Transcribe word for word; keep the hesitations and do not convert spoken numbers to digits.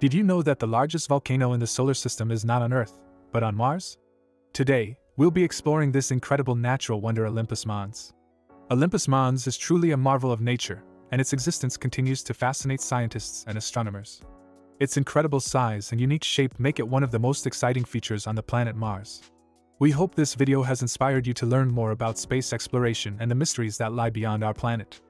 Did you know that the largest volcano in the solar system is not on Earth, but on Mars? Today, we'll be exploring this incredible natural wonder, Olympus Mons. Olympus Mons is truly a marvel of nature, and its existence continues to fascinate scientists and astronomers. Its incredible size and unique shape make it one of the most exciting features on the planet Mars. We hope this video has inspired you to learn more about space exploration and the mysteries that lie beyond our planet.